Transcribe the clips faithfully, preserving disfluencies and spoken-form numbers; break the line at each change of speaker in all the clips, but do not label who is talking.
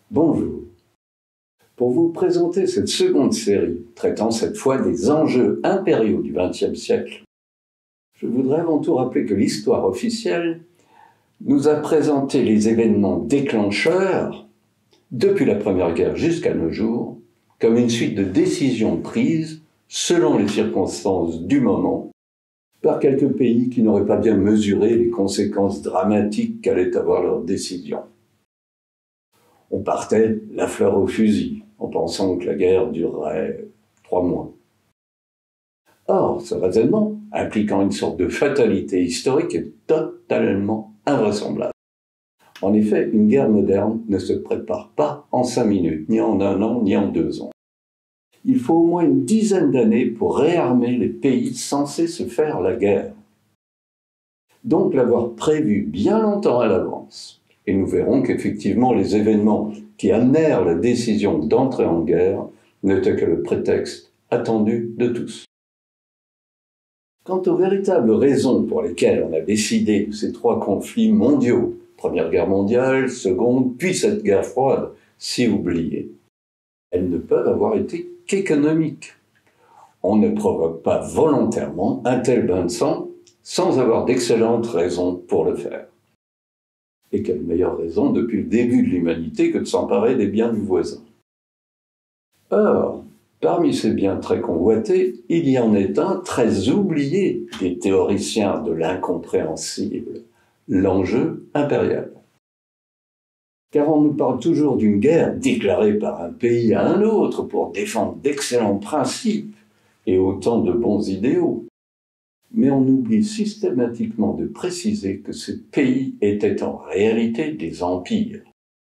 Bonjour. Pour vous présenter cette seconde série, traitant cette fois des enjeux impériaux du vingtième siècle, je voudrais avant tout rappeler que l'histoire officielle nous a présenté les événements déclencheurs, depuis la Première Guerre jusqu'à nos jours, comme une suite de décisions prises selon les circonstances du moment, par quelques pays qui n'auraient pas bien mesuré les conséquences dramatiques qu'allaient avoir leurs décisions. On partait la fleur au fusil, en pensant que la guerre durerait trois mois. Or, ce raisonnement, impliquant une sorte de fatalité historique, est totalement invraisemblable. En effet, une guerre moderne ne se prépare pas en cinq minutes, ni en un an, ni en deux ans. Il faut au moins une dizaine d'années pour réarmer les pays censés se faire la guerre. Donc l'avoir prévu bien longtemps à l'avance. Et nous verrons qu'effectivement les événements qui amenèrent la décision d'entrer en guerre n'étaient que le prétexte attendu de tous. Quant aux véritables raisons pour lesquelles on a décidé de ces trois conflits mondiaux, Première Guerre mondiale, Seconde, puis cette guerre froide, si oubliée, elles ne peuvent avoir été qu'économiques. On ne provoque pas volontairement un tel bain de sang sans avoir d'excellentes raisons pour le faire. Et quelle meilleure raison depuis le début de l'humanité que de s'emparer des biens du voisin. Or, parmi ces biens très convoités, il y en est un très oublié des théoriciens de l'incompréhensible, l'enjeu impérial. Car on nous parle toujours d'une guerre déclarée par un pays à un autre pour défendre d'excellents principes et autant de bons idéaux. Mais on oublie systématiquement de préciser que ces pays étaient en réalité des empires,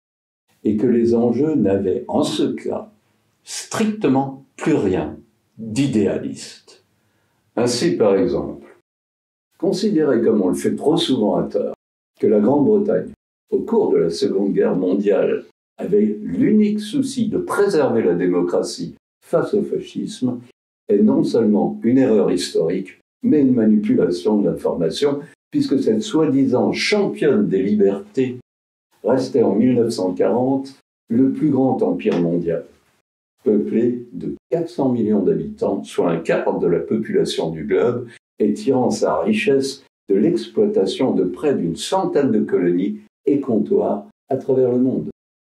et que les enjeux n'avaient en ce cas strictement plus rien d'idéaliste. Ainsi, par exemple, considérer comme on le fait trop souvent à tort, que la Grande-Bretagne, au cours de la Seconde Guerre mondiale, avait l'unique souci de préserver la démocratie face au fascisme, est non seulement une erreur historique, mais une manipulation de l'information, puisque cette soi-disant championne des libertés restait en mille neuf cent quarante le plus grand empire mondial, peuplé de quatre cents millions d'habitants, soit un quart de la population du globe, et tirant sa richesse de l'exploitation de près d'une centaine de colonies et comptoirs à travers le monde.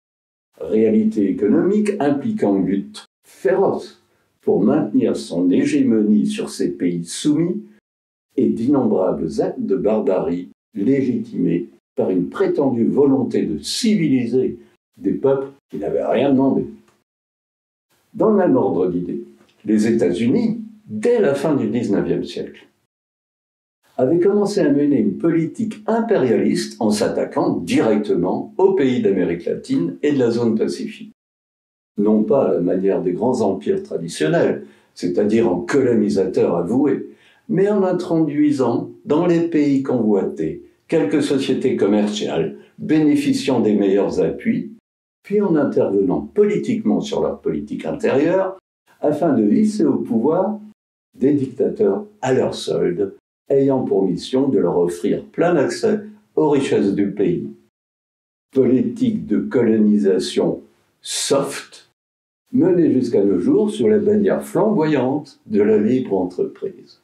Réalité économique impliquant une lutte féroce pour maintenir son hégémonie sur ces pays soumis et d'innombrables actes de barbarie légitimés par une prétendue volonté de civiliser des peuples qui n'avaient rien demandé. Dans le même ordre d'idées, les États-Unis, dès la fin du dix-neuvième siècle, avaient commencé à mener une politique impérialiste en s'attaquant directement aux pays d'Amérique latine et de la zone Pacifique. Non pas à la manière des grands empires traditionnels, c'est-à-dire en colonisateurs avoués, mais en introduisant dans les pays convoités quelques sociétés commerciales bénéficiant des meilleurs appuis, puis en intervenant politiquement sur leur politique intérieure, afin de hisser au pouvoir des dictateurs à leur solde, ayant pour mission de leur offrir plein accès aux richesses du pays. Politique de colonisation soft, menée jusqu'à nos jours sur la bannière flamboyante de la libre entreprise.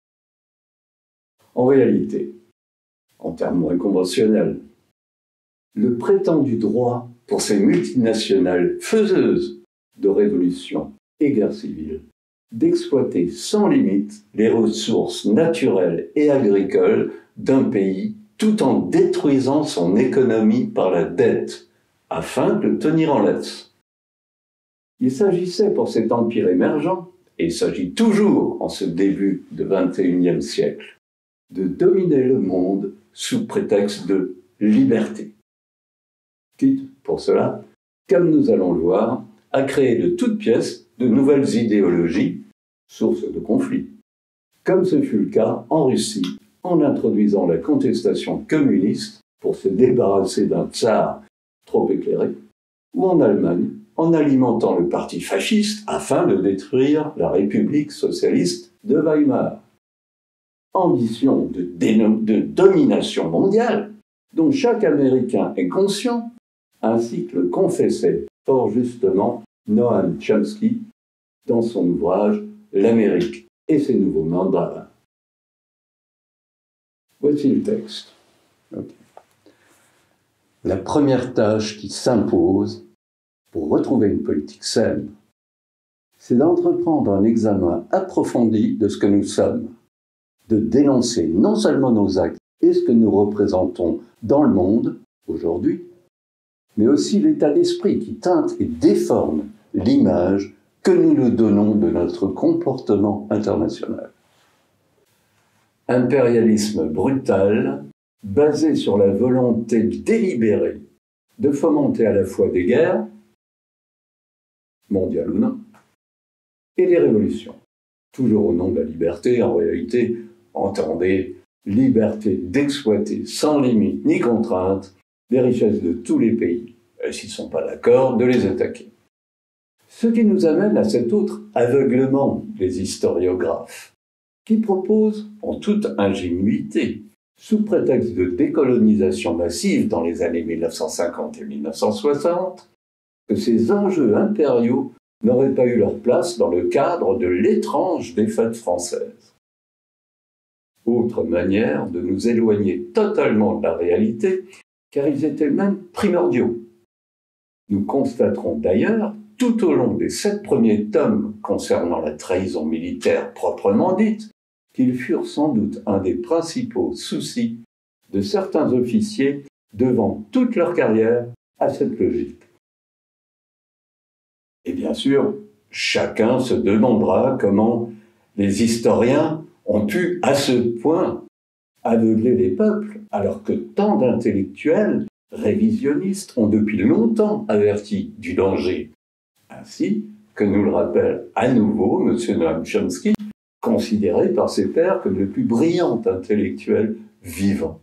En réalité, en termes moins conventionnels, le prétendu droit pour ces multinationales faiseuses de révolution et guerre civile d'exploiter sans limite les ressources naturelles et agricoles d'un pays tout en détruisant son économie par la dette, afin de le tenir en laisse. Il s'agissait pour cet empire émergent, et il s'agit toujours en ce début du vingt et unième siècle, de dominer le monde sous prétexte de liberté. Quitte, pour cela, comme nous allons le voir, à créer de toutes pièces de nouvelles idéologies, sources de conflits, comme ce fut le cas en Russie, en introduisant la contestation communiste pour se débarrasser d'un tsar trop éclairé, ou en Allemagne, en alimentant le parti fasciste afin de détruire la République socialiste de Weimar. Ambition de, de domination mondiale dont chaque Américain est conscient ainsi que le confessait fort justement Noam Chomsky dans son ouvrage « L'Amérique et ses nouveaux mandarins ». Voici le texte. Okay. La première tâche qui s'impose pour retrouver une politique saine, c'est d'entreprendre un examen approfondi de ce que nous sommes, de dénoncer non seulement nos actes et ce que nous représentons dans le monde aujourd'hui, mais aussi l'état d'esprit qui teinte et déforme l'image que nous nous donnons de notre comportement international. Impérialisme brutal, basé sur la volonté délibérée de fomenter à la fois des guerres, mondiales ou non, et des révolutions. Toujours au nom de la liberté, en réalité, entendez liberté d'exploiter sans limite ni contrainte les richesses de tous les pays, et s'ils ne sont pas d'accord, de les attaquer. Ce qui nous amène à cet autre aveuglement des historiographes, qui proposent, en toute ingénuité, sous prétexte de décolonisation massive dans les années mille neuf cent cinquante et mille neuf cent soixante, que ces enjeux impériaux n'auraient pas eu leur place dans le cadre de l'étrange défaite française. Autre manière de nous éloigner totalement de la réalité, car ils étaient même primordiaux. Nous constaterons d'ailleurs, tout au long des sept premiers tomes concernant la trahison militaire proprement dite, qu'ils furent sans doute un des principaux soucis de certains officiers devant toute leur carrière à cette logique. Et bien sûr, chacun se demandera comment les historiens ont pu, à ce point, aveugler les peuples, alors que tant d'intellectuels révisionnistes ont depuis longtemps averti du danger. Ainsi que nous le rappelle à nouveau M. Noam Chomsky, considéré par ses pairs comme le plus brillant intellectuel vivant.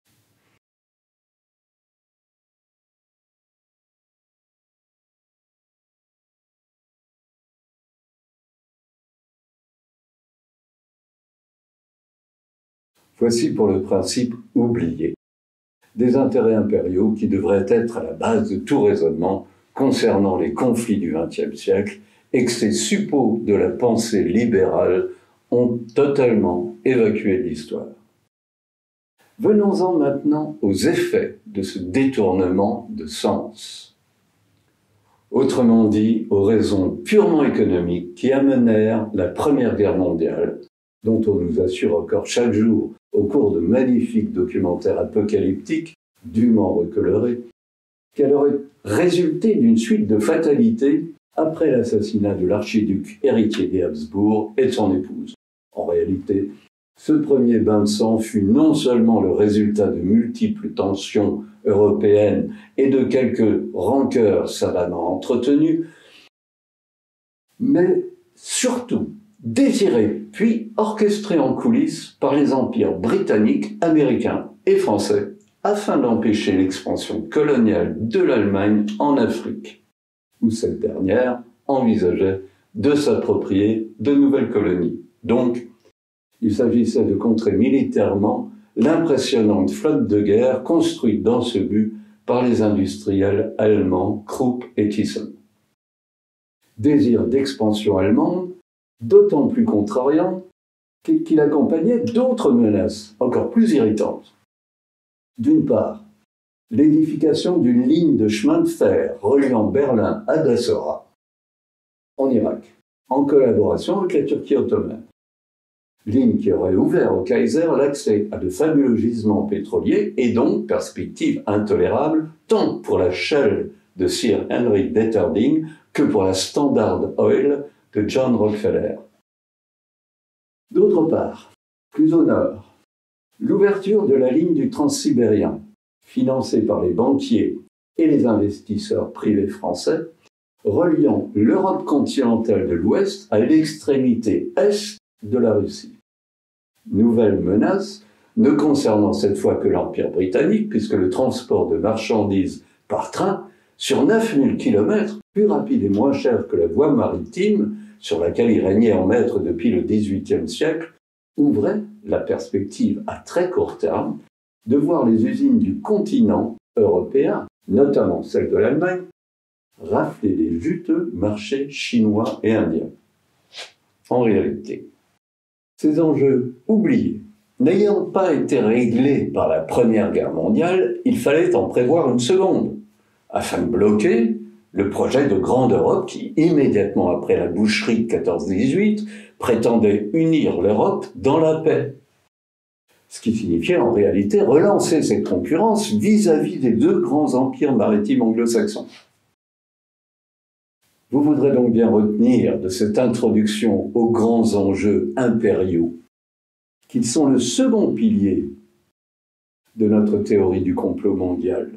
Voici pour le principe oublié des intérêts impériaux qui devraient être à la base de tout raisonnement concernant les conflits du vingtième siècle et que ces suppôts de la pensée libérale ont totalement évacué de l'histoire. Venons-en maintenant aux effets de ce détournement de sens. Autrement dit, aux raisons purement économiques qui amenèrent la Première Guerre mondiale, dont on nous assure encore chaque jour au cours de magnifiques documentaires apocalyptiques, dûment recolorés, qu'elle aurait résulté d'une suite de fatalités après l'assassinat de l'archiduc héritier des Habsbourg et de son épouse. En réalité, ce premier bain de sang fut non seulement le résultat de multiples tensions européennes et de quelques rancœurs savamment entretenues, mais surtout désiré puis orchestré en coulisses par les empires britanniques, américains et français afin d'empêcher l'expansion coloniale de l'Allemagne en Afrique, où cette dernière envisageait de s'approprier de nouvelles colonies. Donc, il s'agissait de contrer militairement l'impressionnante flotte de guerre construite dans ce but par les industriels allemands Krupp et Thyssen. Désir d'expansion allemande, d'autant plus contrariant qu'il accompagnait d'autres menaces encore plus irritantes. D'une part, l'édification d'une ligne de chemin de fer reliant Berlin à Bassora, en Irak, en collaboration avec la Turquie ottomane. Ligne qui aurait ouvert au Kaiser l'accès à de fabuleux gisements pétroliers et donc perspective intolérable tant pour la Shell de Sir Henry Detterding que pour la Standard Oil de John Rockefeller. D'autre part, plus au nord, l'ouverture de la ligne du Transsibérien, financée par les banquiers et les investisseurs privés français, reliant l'Europe continentale de l'Ouest à l'extrémité est de la Russie. Nouvelle menace, ne concernant cette fois que l'Empire britannique, puisque le transport de marchandises par train, sur neuf mille kilomètres, plus rapide et moins cher que la voie maritime, sur laquelle il régnait en maître depuis le dix-huitième siècle, ouvrait la perspective à très court terme de voir les usines du continent européen notamment celle de l'Allemagne, rafler les juteux marchés chinois et indiens. En réalité, ces enjeux oubliés, n'ayant pas été réglés par la Première Guerre mondiale, il fallait en prévoir une seconde, afin de bloquer le projet de Grande Europe qui, immédiatement après la boucherie de quatorze dix-huit, prétendait unir l'Europe dans la paix. Ce qui signifiait en réalité relancer cette concurrence vis-à-vis des deux grands empires maritimes anglo-saxons. Vous voudrez donc bien retenir de cette introduction aux grands enjeux impériaux qu'ils sont le second pilier de notre théorie du complot mondial,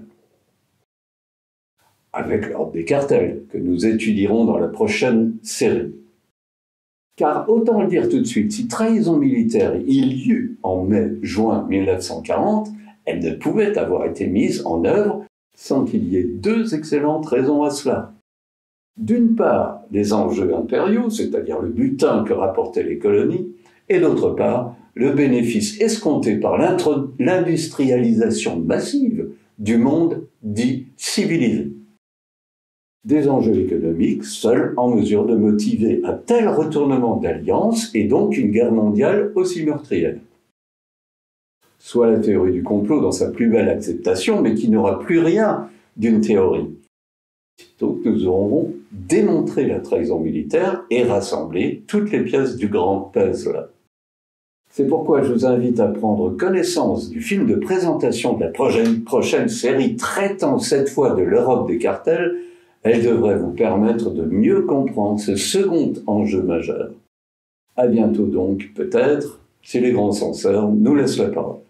avec l'ordre des cartels, que nous étudierons dans la prochaine série. Car autant le dire tout de suite, si trahison militaire il y eut en mai-juin mille neuf cent quarante, elle ne pouvait avoir été mise en œuvre sans qu'il y ait deux excellentes raisons à cela. D'une part, les enjeux impériaux, c'est-à-dire le butin que rapportaient les colonies, et d'autre part, le bénéfice escompté par l'industrialisation massive du monde dit civilisé. Des enjeux économiques seuls en mesure de motiver un tel retournement d'alliance et donc une guerre mondiale aussi meurtrière. Soit la théorie du complot dans sa plus belle acceptation, mais qui n'aura plus rien d'une théorie. Donc nous aurons démontré la trahison militaire et rassemblé toutes les pièces du grand puzzle. C'est pourquoi je vous invite à prendre connaissance du film de présentation de la prochaine, prochaine série traitant cette fois de l'Europe des cartels. Elle devrait vous permettre de mieux comprendre ce second enjeu majeur. À bientôt donc, peut-être, si les grands censeurs nous laissent la parole.